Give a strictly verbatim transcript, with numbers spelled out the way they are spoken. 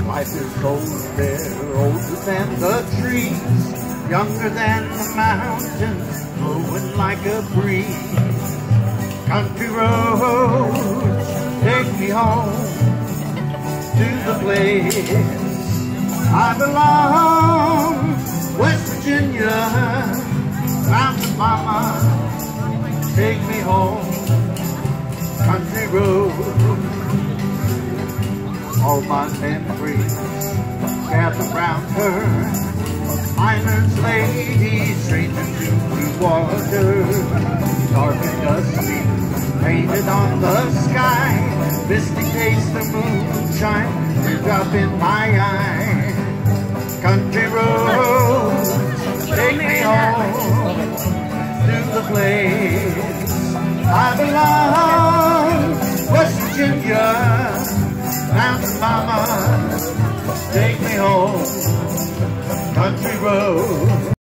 Life is older, older than the trees, younger than the mountains, blowing like a breeze. Country roads take me home to the place I belong. West Virginia, mountain mama, take me home. Country road. All my memories gather round her. Miner's lady, stranger to the water. Dark and dusty, painted on the sky. Misty taste the moonshine, teardrop in my eye. Country roads, take me home to the place I belong. West Virginia, mountain mama, take me home, country road.